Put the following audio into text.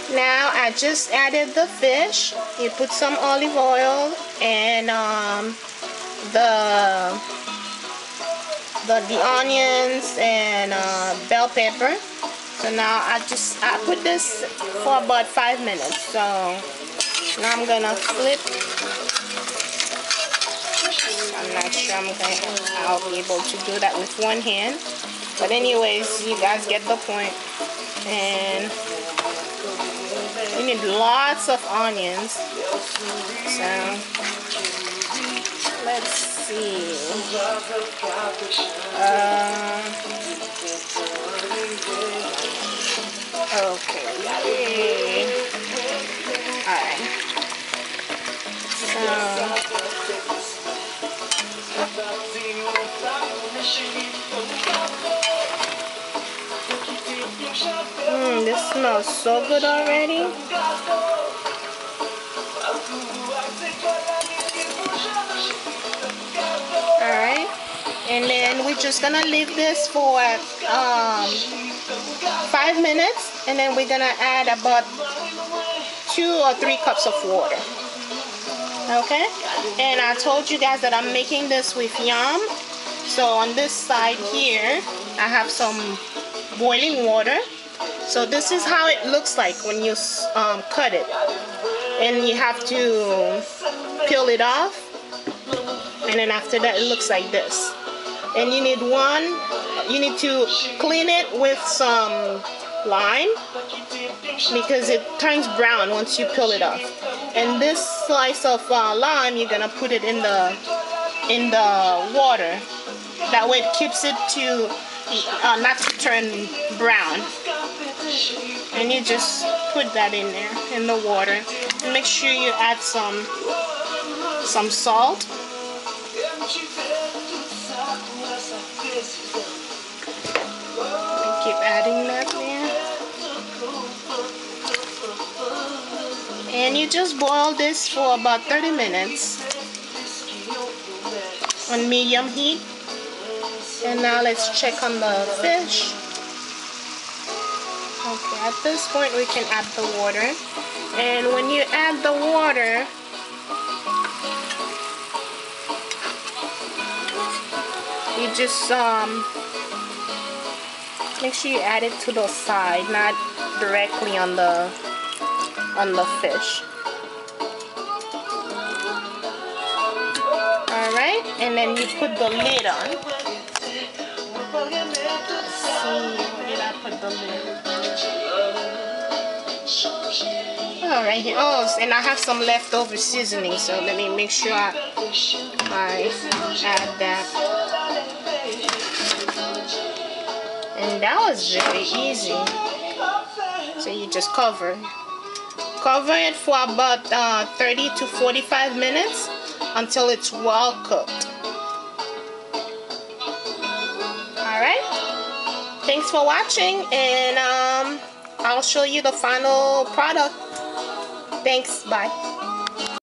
Now I just added the fish. You put some olive oil and the onions and bell pepper. So now I put this for about 5 minutes. So now I'm gonna flip. I'm not sure I'll be able to do that with one hand, but anyways, you guys get the point. And you need lots of onions. So let's see. Okay. Alright. This smells so good already. Alright, and then we're just gonna leave this for 5 minutes, and then we're gonna add about 2 or 3 cups of water. Okay, and I told you guys that I'm making this with yam. So on this side here I have some boiling water. So this is how it looks like when you cut it, and you have to peel it off, and then after that it looks like this. And you need to clean it with some lime because it turns brown once you peel it off. And this slice of lime, you're gonna put it in the water. That way it keeps it to not to turn brown. And you just put that in there in the water, and make sure you add some salt. Keep adding that there. And you just boil this for about 30 minutes on medium heat. And now let's check on the fish. Okay, at this point we can add the water. And when you add the water, you just make sure you add it to the side, not directly on the fish. Alright, and then you put the lid on. Let's see, where did I put the lid? Alright, oh, and I have some leftover seasoning, so let me make sure I add that. And that was very easy. So you just cover it for about 30 to 45 minutes until it's well cooked. Alright, thanks for watching, and I'll show you the final product. Thanks, bye.